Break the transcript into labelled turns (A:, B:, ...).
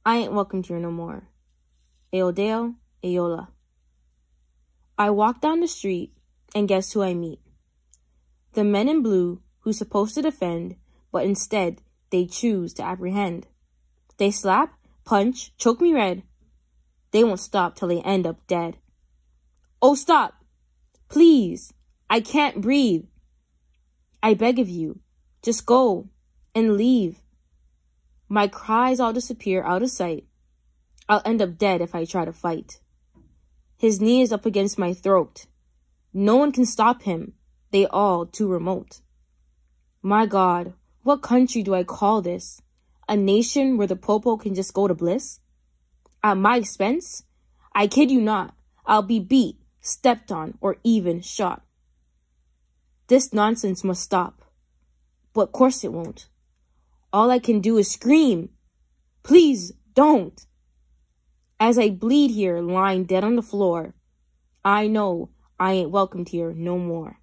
A: I ain't welcomed here no more. Eodeo, Eola. I walk down the street, and guess who I meet? The men in blue who's supposed to defend, but instead they choose to apprehend. They slap, punch, choke me red. They won't stop till they end up dead. Oh, stop! Please! I can't breathe. I beg of you, just go and leave. My cries all disappear out of sight. I'll end up dead if I try to fight. His knee is up against my throat. No one can stop him. They all too remote. My God, what country do I call this? A nation where the popo can just go to bliss? At my expense? I kid you not. I'll be beat, stepped on, or even shot. This nonsense must stop. But of course it won't. All I can do is scream. Please don't. As I bleed here, lying dead on the floor, I know I ain't welcomed here no more.